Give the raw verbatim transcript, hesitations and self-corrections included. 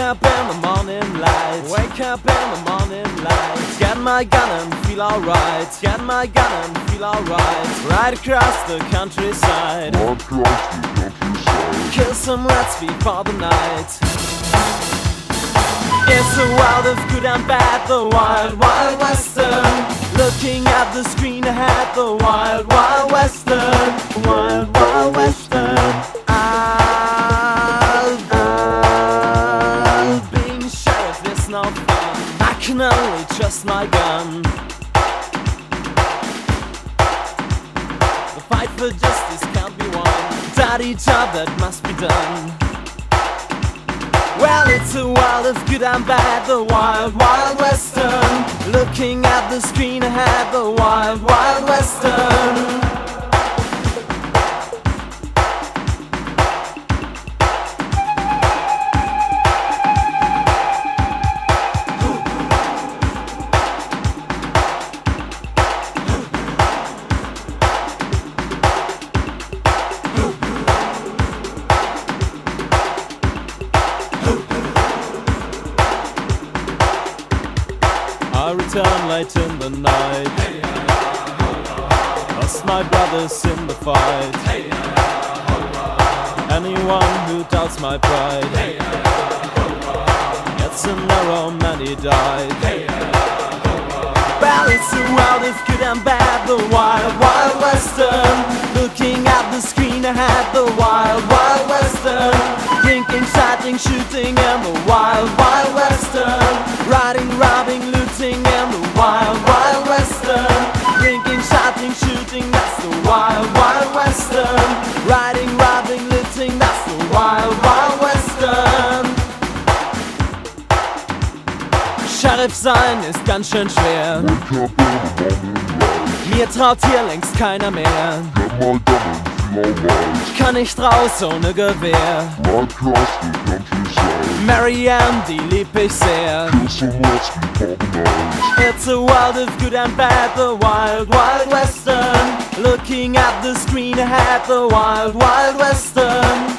up in the morning light. Wake up in the morning light. Get my gun and feel alright. Get my gun and feel alright. Right across the countryside. Right across the countryside. Kill some rats before the night. It's a world of good and bad, the wild, wild western. Looking at the screen ahead, the wild, wild western. Wild, wild western. I'll, I'll, being sheriff is no fun. I can only trust my gun. The fight for justice can't be won. Dirty job that must be done. Well, it's a world of good and bad, the wild, wild western. Looking at the screen ahead, the wild, wild western. I return late in the night. Lost my brothers in the fight. Anyone who doubts my pride gets an arrow, many died. Well, it's a world of good and bad, the wild, wild western. Looking at the screen ahead, the wild, wild western. Drinking, shouting, shooting in the wild, wild western. Riding, robbing, looting in the wild, wild western. Drinking, shouting, shooting, that's the wild, wild western. Riding, robbing, looting, that's the wild, wild western. Sheriff sein ist ganz schön schwer. Wake up in the morning light. Mir traut hier längst keiner mehr. Get my gun and feel alright. Ich kann nicht raus ohne Gewehr. Right across the countryside. Marianne, die lieb ich sehr. Kill some rats before the night. It's a world of good and bad, the wild, wild western. Looking at the screen ahead, the wild, wild western.